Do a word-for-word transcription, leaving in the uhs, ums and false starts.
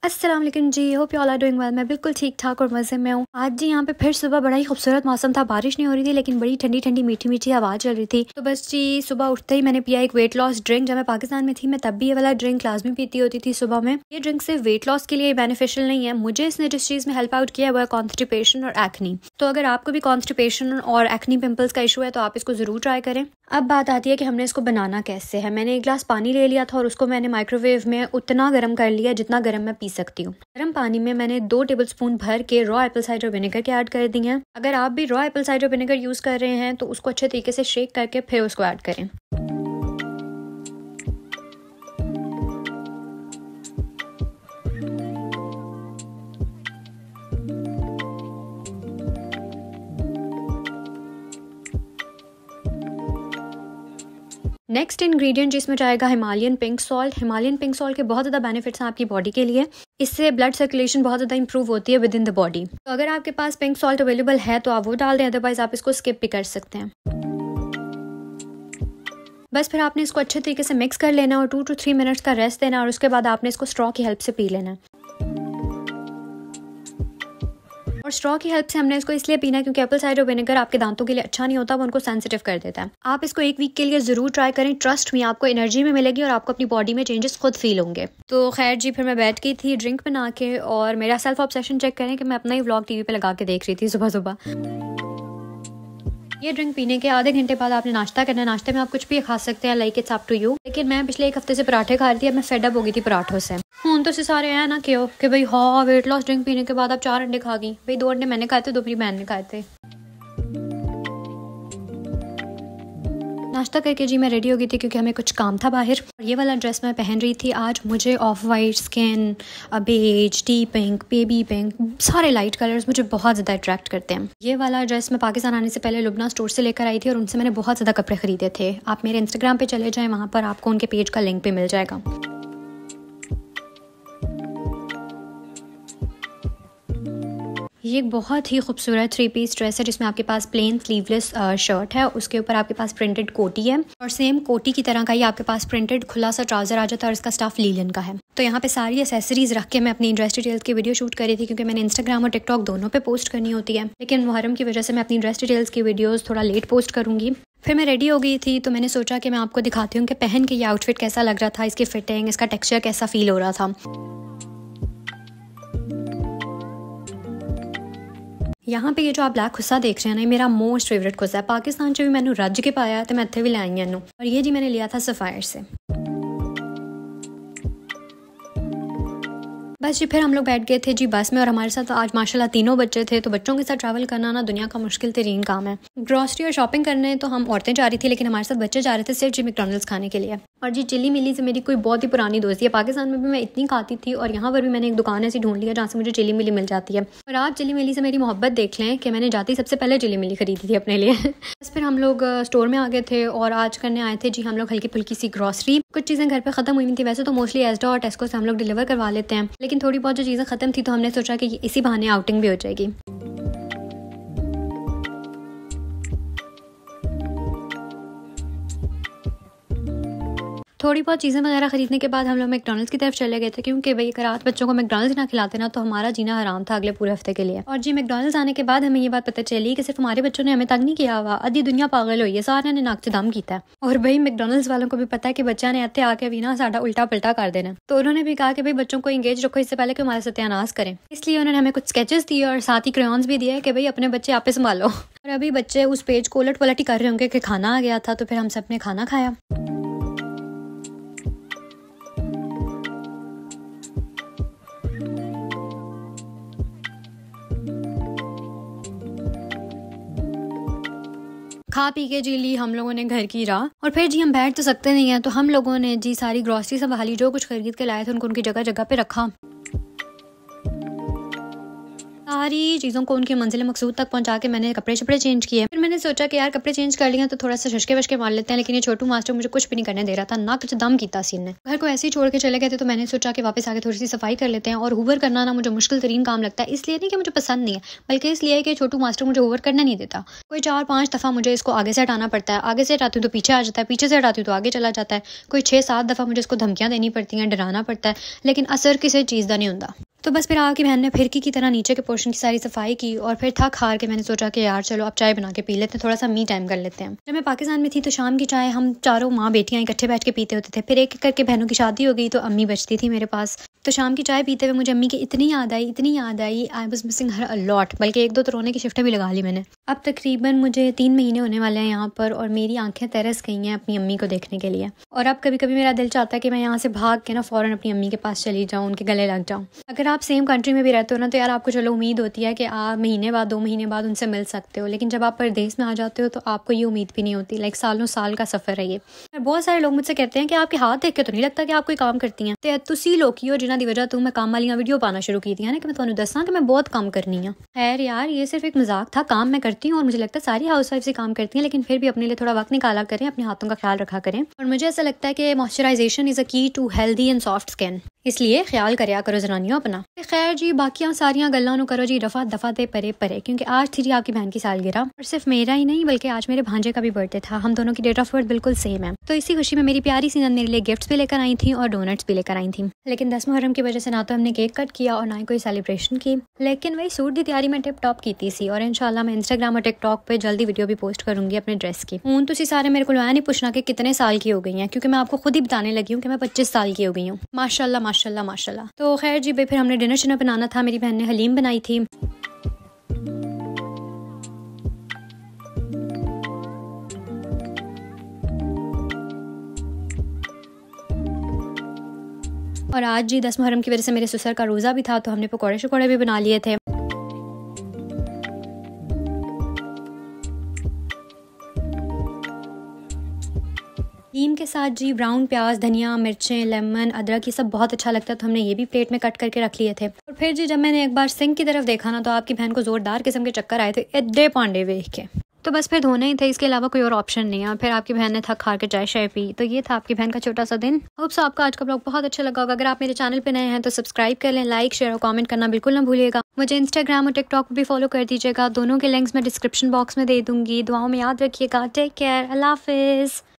अस्सलाम वालेकुम जी, hope you all are doing well. मैं बिल्कुल ठीक ठाक और मज़े में हूँ। आज जी यहाँ पे फिर सुबह बड़ा ही खूबसूरत मौसम था, बारिश नहीं हो रही थी लेकिन बड़ी ठंडी ठंडी मीठी मीठी हवा चल रही थी। तो बस जी सुबह उठते ही मैंने पिया एक वेट लॉस ड्रिंक। जब मैं पाकिस्तान में थी मैं तब भी ये वाला ड्रिंक लाजमी पीती होती थी सुबह में। ये ड्रिंक सिर्फ वेट लॉस के लिए बेनिफिशियल नहीं है, मुझे इसने जिस चीज़ में हेल्प आउट किया है वो है कॉन्स्टिपेशन और एक्नी। तो अगर आपको भी कॉन्स्टिपेशन और एक्नी पिंपल्स का इशू है तो आप इसको ज़रूर ट्राई करें। अब बात आती है कि हमने इसको बनाना कैसे है। मैंने एक गिलास पानी ले लिया था और उसको मैंने माइक्रोवेव में उतना गर्म कर लिया जितना गर्म मैं पी सकती हूँ। गर्म पानी में मैंने दो टेबलस्पून भर के रॉ एप्पल साइडर विनेगर के ऐड कर दी हैं। अगर आप भी raw apple cider vinegar use कर रहे हैं तो उसको अच्छे तरीके से शेक करके फिर उसको ऐड करें। नेक्स्ट इंग्रेडिएंट जिसमें जाएगा Himalayan pink salt. Himalayan pink salt के बहुत ज़्यादा बेनिफिट्स हैं आपकी बॉडी के लिए। इससे ब्लड सर्कुलेशन बहुत ज़्यादा इंप्रूव होती है विद इन द बॉडी। तो अगर आपके पास पिंक सॉल्ट अवेलेबल है तो आप वो डाल दें, अदरवाइज आप इसको स्किप भी कर सकते हैं। बस फिर आपने इसको अच्छे तरीके से मिक्स कर लेना और टू टू थ्री मिनट्स का रेस्ट देना और उसके बाद आपने इसको स्ट्रॉ की हेल्प से पी लेना। और स्ट्रॉ की हेल्प से हमने इसको इसलिए पीना है क्योंकि एप्पल साइडर विनेगर आपके दांतों के लिए अच्छा नहीं होता, वो उनको सेंसिटिव कर देता है। आप इसको एक वीक के लिए ज़रूर ट्राई करें, ट्रस्ट में आपको एनर्जी में मिलेगी और आपको अपनी बॉडी में चेंजेस खुद फील होंगे। तो खैर जी फिर मैं बैठ गई थी ड्रिंक बना के और मेरा सेल्फ ऑब्सेशन चेक करें कि मैं अपना ही व्लॉग टीवी पे लगा के देख रही थी सुबह सुबह। ये ड्रिंक पीने के आधे घंटे बाद आपने नाश्ता करना है। नाश्ते में आप कुछ भी खा सकते हैं, like it's up to you. लेकिन मैं पिछले एक हफ्ते से पराठे खा रही थी, अब मैं फेड अप हो गई थी पराठों से। हूँ तो सारे हैं ना क्यों कि भाई हाँ वेट लॉस ड्रिंक पीने के बाद आप चार अंडे खा गई। भाई दो अंडे मैंने खाए थे, दो मेरी बहन ने खाए थे। नाश्ता करके जी मैं रेडी हो गई थी क्योंकि हमें कुछ काम था बाहर। और ये वाला ड्रेस मैं पहन रही थी आज। मुझे off white, skin, beige, tea pink, baby pink, सारे लाइट कलर्स मुझे बहुत ज़्यादा अट्रैक्ट करते हैं। ये वाला ड्रेस मैं पाकिस्तान आने से पहले लुबना स्टोर से लेकर आई थी और उनसे मैंने बहुत ज़्यादा कपड़े खरीदे थे। आप मेरे इंस्टाग्राम पे चले जाएँ, वहाँ पर आपको उनके पेज का लिंक भी मिल जाएगा। ये एक बहुत ही खूबसूरत थ्री पीस ड्रेस है जिसमें आपके पास प्लेन स्लीवलेस शर्ट है, उसके ऊपर आपके पास प्रिंटेड कोटी है और सेम कोटी की तरह का ही आपके पास प्रिंटेड खुला सा ट्राउजर आ जाता है और इसका स्टफ लीलन का है। तो यहाँ पे सारी एसेसरीज रख के मैं अपनी ड्रेस डिटेल्स की वीडियो शूट करी थी क्योंकि मैंने इंस्टाग्राम और टिकटॉक दोनों पे पोस्ट करनी होती है, लेकिन मुहर्रम की वजह से मैं अपनी ड्रेस डिटेल्स की वीडियोज़ थोड़ा लेट पोस्ट करूँगी। फिर मैं रेडी हो गई थी तो मैंने सोचा कि मैं आपको दिखाती हूँ कि पहन के ये आउटफिट कैसा लग रहा था, इसकी फिटिंग, इसका टेक्सचर कैसा फील हो रहा था। यहाँ पे ये जो आप ब्लैक खुस्सा देख रहे हैं ना, मेरा मोस्ट फेवरेट खुस्सा है। पाकिस्तान से भी मैंने रज के पाया तो मैं इतने भी लाई हैं और ये जी मैंने लिया था सफ़ायर से। बस जी फिर हम लोग बैठ गए थे जी बस में और हमारे साथ आज माशाल्लाह तीनों बच्चे थे। तो बच्चों के साथ ट्रैवल करना ना दुनिया का मुश्किल तरीन काम है। ग्रॉसरी और शॉपिंग करने तो हम औरतें जा रही थी लेकिन हमारे साथ बच्चे जा रहे थे सिर्फ जी मैकडॉनल्ड्स खाने के लिए। और जी चिल्ली मिली से मेरी कोई बहुत ही पुरानी दोस्ती है। पाकिस्तान में भी मैं इतनी खाती थी और यहाँ पर भी मैंने एक दुकान ऐसी ढूंढ लिया जहाँ से मुझे चिल्ली मिली मिल जाती है। और आज चिल्ली मिली से मेरी मोहब्बत देख लें कि मैंने जाती सबसे पहले चिल्ली मिली खरीदी थी अपने लिए। बस फिर हम लोग स्टोर में आ गए थे और आज करने आए थे जी हम लोग हल्की फुल्की सी ग्रॉसरी। कुछ चीज़ें घर पर ख़त्म हुई थी, वैसे तो मोस्टली एसडा और टेस्को से हम लोग डिलीवर करवा लेते हैं, लेकिन थोड़ी बहुत जो चीज़ें ख़त्म थी तो हमने सोचा कि इसी बहाने आउटिंग भी हो जाएगी। थोड़ी बहुत चीज़ें वगैरह खरीदने के बाद हम लोग मैकडॉनल्ड्स की तरफ चले गए थे क्योंकि भाई अगर रात बच्चों को मैकडॉनल्ड्स ना खिलाते ना तो हमारा जीना हराम था अगले पूरे हफ्ते के लिए। और जी मैकडॉनल्ड्स आने के बाद हमें ये बात पता चली कि सिर्फ हमारे बच्चों ने हमें तंग नहीं किया हुआ, आधी दुनिया पागल हुई है, सारे ने नाक से दम किया है। और भाई मैकडॉनल्ड्स वालों को भी पता है कि बच्चा ने आते आके भी ना साड़ा उल्टा पलटा कर देना, तो उन्होंने भी कहा कि भाई बच्चों को इंगेज रखो इससे पहले कि हमारे सत्यानाश करें। इसलिए उन्होंने हमें कुछ स्केचेस दिए और साथ ही क्रेयॉन्स भी दिए कि भाई अपने बच्चे आप संभालो। और अभी बच्चे उस पेज को उलट पलट ही कर रहे होंगे कि खाना आ गया था, तो फिर हम सब ने खाना खाया। खा पी के जी ली हम लोगों ने घर की राह और फिर जी हम बैठ तो सकते नहीं हैं तो हम लोगों ने जी सारी ग्रॉसरी संभाली, जो कुछ खरीद के लाए थे उनको उनकी जगह जगह पे रखा। सारी चीज़ों को उनकी मंजिल मकसूद तक पहुंचा के मैंने कपड़े शपड़े चेंज किए। फिर मैंने सोचा कि यार कपड़े चेंज कर लिया तो थोड़ा सा शशके वशके मार लेते हैं, लेकिन ये छोटू मास्टर मुझे कुछ भी नहीं करने दे रहा था, ना कुछ दम कीता सीन ने। घर को ऐसे ही छोड़ के चले गए थे, तो मैंने सोचा कि वापस आके थोड़ी सी सफाई कर लेते हैं। और हूवर करना ना मुझे मुश्किल तरीन काम लगता है, इसलिए नहीं कि मुझे पसंद नहीं है, बल्कि इसलिए कि छोटू मास्टर मुझे हूवर करना नहीं देता। कोई चार पांच दफ़ा मुझे इसको आगे से हटाना पड़ता है, आगे से हटाती हूँ तो पीछे आ जाता है, पीछे से हटाती हूँ तो आगे चला जाता है। कोई छः सात दफ़ा मुझे इसको धमकियाँ देनी पड़ती हैं, डराना पड़ता है, लेकिन असर किसी चीज़ का नहीं होता। तो बस फिर आपकी बहन ने फिरकी की तरह नीचे के पोर्शन की सारी सफाई की और फिर थक हार के मैंने सोचा कि यार चलो अब चाय बना के पी लेते हैं, थोड़ा सा मी टाइम कर लेते हैं। जब मैं पाकिस्तान में थी तो शाम की चाय हम चारों माँ बेटियां इकट्ठे बैठ के पीते होते थे। फिर एक एक करके बहनों की शादी हो गई तो अम्मी बचती थी मेरे पास। तो शाम की चाय पीते हुए मुझे अम्मी की इतनी याद आई, इतनी याद आई, I was missing her a lot. बल्कि एक दो तो रोने की शिफ्टें भी लगा ली मैंने। अब तकरीबन मुझे तीन महीने होने वाले हैं यहाँ पर और मेरी आंखें तरस गई हैं अपनी अम्मी को देखने के लिए। और अब कभी कभी मेरा दिल चाहता है कि मैं यहाँ से भाग के ना फ़ौरन अपनी अम्मी के पास चली जाऊँ, उनके गले लग जाऊँ। अगर आप सेम कंट्री में भी रहते हो ना तो यार आपको चलो उम्मीद होती है कि आप महीने बाद दो महीने बाद उनसे मिल सकते हो, लेकिन जब आप परदेश में आ जाते हो तो आपको ये उम्मीद भी नहीं होती। लाइक सालों साल का सफ़र है ये। बहुत सारे लोग मुझसे कहते हैं कि आपके हाथ देख के तो नहीं लगता कि आप कोई काम करती हैं, तो तुसी लोग हो जिन्हों की वजह तो मैं काम वाली वीडियो पाना शुरू की थी ना कि मैं तुम्हें दसा कि मैं बहुत काम करनी है। खैर यार ये सिर्फ एक मजाक था, काम मैं करती हूँ और मुझे लगता है सारी हाउस वाइफ से काम करती हैं, लेकिन फिर भी अपने लिए थोड़ा वक्त निकाला करें, अपने हाथों का ख्याल रखा करें। और मुझे ऐसा लगता है कि moisturisation is a key to healthy and soft skin, इसलिए ख्याल करया करो जनानियों अपना। खैर जी बाकियां सारियां गल्लां नु करो जी रफा दफा ते परे परे, क्योंकि आज थी जी आपकी बहन की सालगिरह और सिर्फ मेरा ही नहीं बल्कि आज मेरे भांजे का भी बर्थडे था। हम दोनों की डेट ऑफ बर्थ बिल्कुल सेम है। तो इसी खुशी में मेरी प्यारी सी नंद मेरे लिए गिफ्ट्स भी लेकर आई थी और डोनट्स भी लेकर आई थी। लेकिन दस मुहर्रम की वजह से ना तो हमने केक कट किया और ना ही कोई सेलिब्रेशन की, लेकिन वही सूट की तैयारी में टिप टॉप की थी। और इंशाल्लाह मैं इंस्टाग्राम और टिकटॉक पे जल्दी वीडियो भी पोस्ट करूंगी अपने ड्रेस की। हूँ तुसी सारे मेरे को नहीं पूछना कि कितने साल की हो गई हैं, क्योंकि मैं आपको खुद ही बताने लगी हूँ कि मैं पच्चीस साल की हो गई हूँ। माशाल्लाह माशाल्लाह माशाल्लाह। तो खैर जी भाई फिर हमने डिनर शिनर बनाना था। मेरी बहन ने हलीम बनाई थी। और आज जी दस मुहर्रम की वजह से मेरे ससुर का रोज़ा भी था, तो हमने पकौड़े शकोड़े भी बना लिए थे। नीम के साथ जी ब्राउन प्याज, धनिया, मिर्चें, लेमन, अदरक ये सब बहुत अच्छा लगता है, तो हमने ये भी प्लेट में कट करके रख लिए थे। और फिर जी जब मैंने एक बार सिंक की तरफ देखा ना तो आपकी बहन को जोरदार किस्म के चक्कर आए थे एड्डे पांडे देख के। तो बस फिर धोने ही थे, इसके अलावा कोई और ऑप्शन नहीं है। फिर आपकी बहन ने थक हार के चाय शाय पी। तो ये था आपकी बहन का छोटा सा दिन। होप सो आपका आज का ब्लॉग बहुत अच्छा लगा होगा। अगर आप मेरे चैनल पे नए हैं तो सब्सक्राइब कर लें, लाइक शेयर और कमेंट करना बिल्कुल ना भूलिएगा। मुझे इंस्टाग्राम और टिकटॉक पर भी फॉलो कर दीजिएगा। दोनों के लिंक्स मैं डिस्क्रिप्शन बॉक्स में दे दूंगी। दुआओं में याद रखिएगा। टेक केयर, अल्लाह हाफिज़।